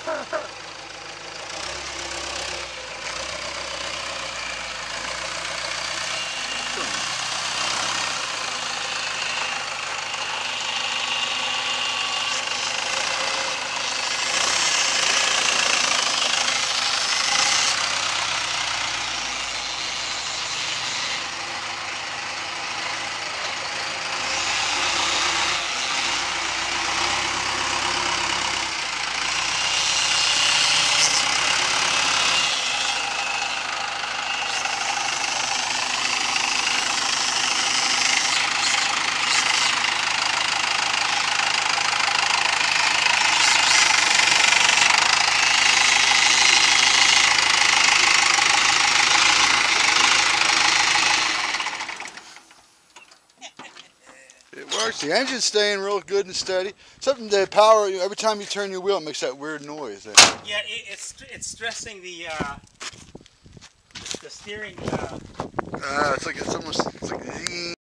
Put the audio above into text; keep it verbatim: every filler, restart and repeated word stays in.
It works. The engine's staying real good and steady. Something the power, every time you turn your wheel, it makes that weird noise. There. Yeah, it, it's it's stressing the uh, the steering. Uh, Uh, it's like it's almost it's like.